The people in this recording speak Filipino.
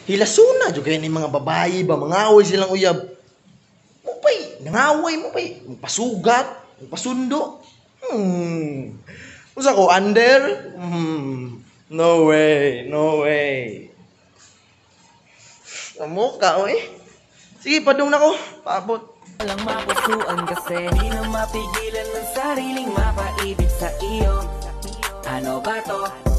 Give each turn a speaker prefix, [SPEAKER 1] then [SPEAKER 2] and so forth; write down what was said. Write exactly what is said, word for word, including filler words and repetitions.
[SPEAKER 1] Hilasuna jud kay ni mga babayi ba mangaway silang uyab. Mo pay nangaway mo pay pasugat, pasundo. Hmm. Usa ko under? Hmm. No way, no way. Amo ka oy. Sige, padung na ko. Paabot.
[SPEAKER 2] Walang mapusuan kasi di na mapigilan ng sariling mapaibig sa iyo. Ano ba to?